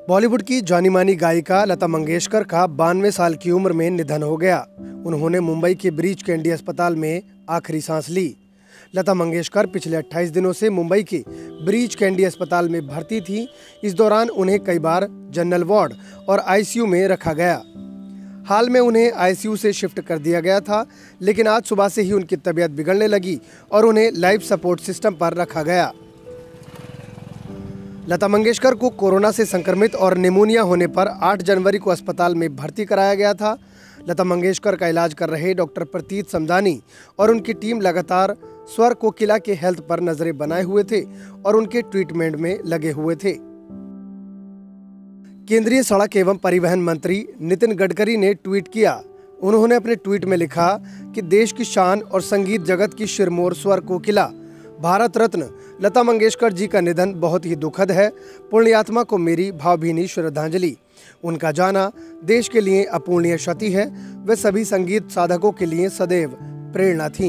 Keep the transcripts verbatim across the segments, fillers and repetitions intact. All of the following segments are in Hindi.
बॉलीवुड की जानी मानी गायिका लता मंगेशकर का बानवे साल की उम्र में निधन हो गया। उन्होंने मुंबई के ब्रीच कैंडी अस्पताल में आखिरी सांस ली। लता मंगेशकर पिछले अट्ठाईस दिनों से मुंबई के ब्रीच कैंडी अस्पताल में भर्ती थी। इस दौरान उन्हें कई बार जनरल वार्ड और आईसीयू में रखा गया। हाल में उन्हें आईसीयू से शिफ्ट कर दिया गया था, लेकिन आज सुबह से ही उनकी तबीयत बिगड़ने लगी और उन्हें लाइफ सपोर्ट सिस्टम पर रखा गया। लता मंगेशकर को कोरोना से संक्रमित और निमोनिया होने पर आठ जनवरी को अस्पताल में भर्ती कराया गया था। लता मंगेशकर का इलाज कर रहे डॉक्टर प्रतीत समदानी और उनकी टीम लगातार स्वर कोकिला के हेल्थ पर नजरें बनाए हुए थे और उनके ट्रीटमेंट में लगे हुए थे। केंद्रीय सड़क एवं परिवहन मंत्री नितिन गडकरी ने ट्वीट किया। उन्होंने अपने ट्वीट में लिखा कि देश की शान और संगीत जगत की शिरमौर स्वर कोकिला भारत रत्न लता मंगेशकर जी का निधन बहुत ही दुखद है। पुण्यात्मा को मेरी भावभीनी श्रद्धांजलि। उनका जाना देश के लिए अपूर्णीय क्षति है। वे सभी संगीत साधकों के लिए सदैव प्रेरणा थीं।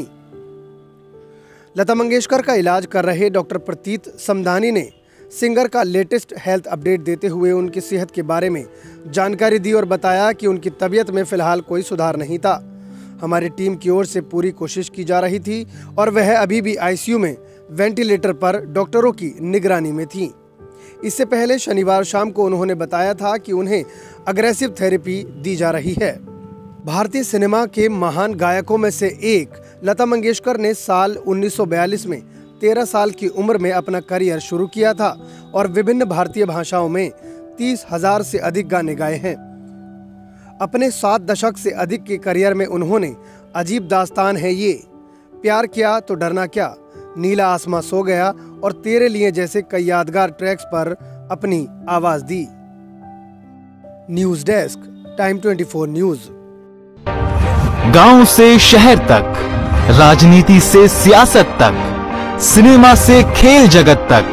लता मंगेशकर का इलाज कर रहे डॉक्टर प्रतीत समदानी ने सिंगर का लेटेस्ट हेल्थ अपडेट देते हुए उनकी सेहत के बारे में जानकारी दी और बताया कि उनकी तबीयत में फिलहाल कोई सुधार नहीं था। हमारी टीम की ओर से पूरी कोशिश की जा रही थी और वह अभी भी आईसीयू में वेंटिलेटर पर डॉक्टरों की निगरानी में थी। इससे पहले शनिवार शाम को उन्होंने बताया था कि उन्हें अग्रेसिव थेरेपी दी जा रही है। भारतीय सिनेमा के महान गायकों में से एक लता मंगेशकर ने साल उन्नीस सौ बयालीस में तेरह साल की उम्र में अपना करियर शुरू किया था और विभिन्न भारतीय भाषाओं में तीस हजार से अधिक गाने गाए हैं। अपने सात दशक से अधिक के करियर में उन्होंने अजीब दास्तान है ये, प्यार किया तो डरना क्या, नीला आसमां सो गया और तेरे लिए जैसे कई यादगार ट्रैक्स पर अपनी आवाज दी। न्यूज डेस्क, टाइम चौबीस न्यूज। गांव से शहर तक, राजनीति से सियासत तक, सिनेमा से खेल जगत तक,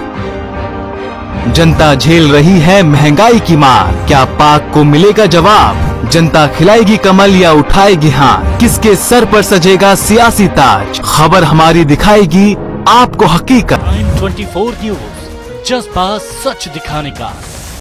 जनता झेल रही है महंगाई की मार। क्या पाक को मिलेगा जवाब? जनता खिलाएगी कमल या उठाएगी हाथ? किसके सर पर सजेगा सियासी ताज? खबर हमारी दिखाएगी आपको हकीकत। टाइम चौबीस न्यूज, जज्बा सच दिखाने का।